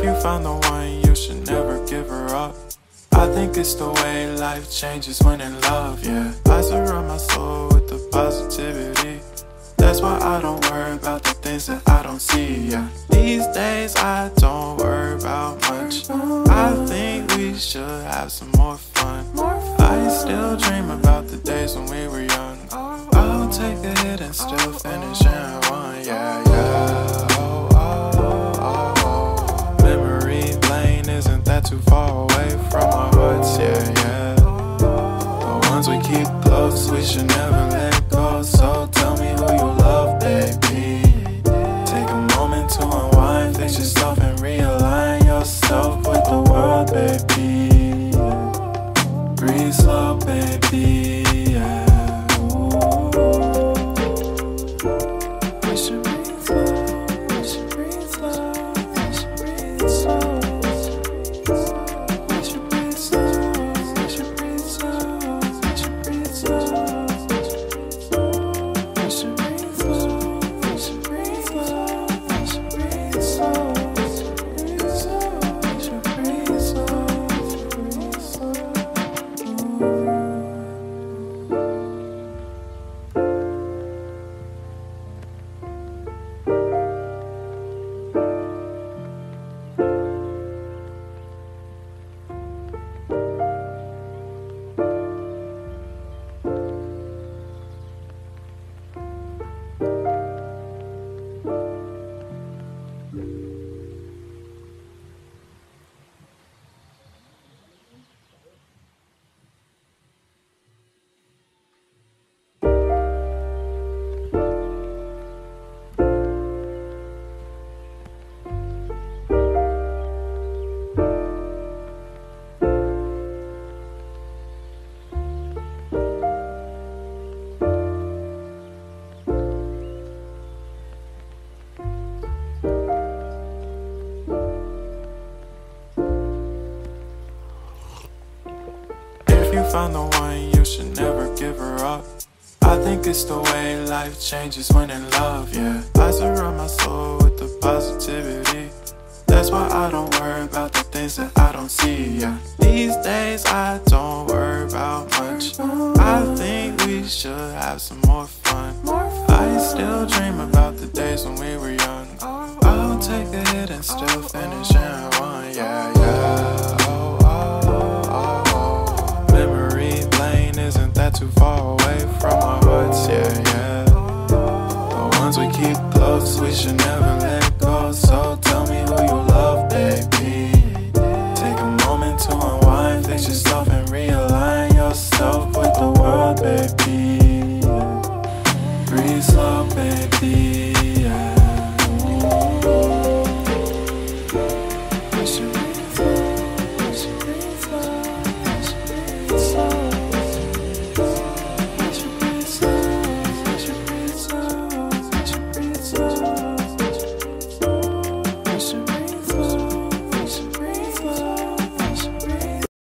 If you found the one, you should never give her up. I think it's the way life changes when in love, yeah. I surround my soul with the positivity. That's why I don't worry about the things that I don't see, yeah. These days I don't worry about much. I think we should have some more fun. I still dream about the days when we were young. I'll take a hit and still finish in one, yeah, yeah. Oh, oh, oh, oh. Memory lane, isn't that too far away from our hearts, yeah, yeah. The ones we keep close, we should never let go. So tell me who you love, baby. Take a moment to unwind, fix yourself and realign yourself with the world, baby. Breathe slow, baby, yeah. We should breathe slow, we should breathe slow, we should breathe slow. We should breathe slow, we should breathe slow, we should breathe slow. We should breathe slow, we should breathe slow, we should breathe slow. We should breathe slow, breathe slow. If you found the one, you should never give her up. I think it's the way life changes when in love, yeah. I surround my soul with the positivity. That's why I don't worry about the things that I don't see, yeah. These days I don't worry about much. I think we should have some more fun. I still dream about the days when we were young. I'll take a hit and still finish in one, yeah, yeah. Oh, oh, oh, oh. Memory lane, isn't that too far away from our hearts, yeah, yeah. The ones we keep close, we should never let go. So tell me who you love, baby. Take a moment to unwind, fix yourself and realign yourself with the world, baby. Breathe slow, baby, yeah. We should breathe slow, we should breathe slow, we should breathe slow.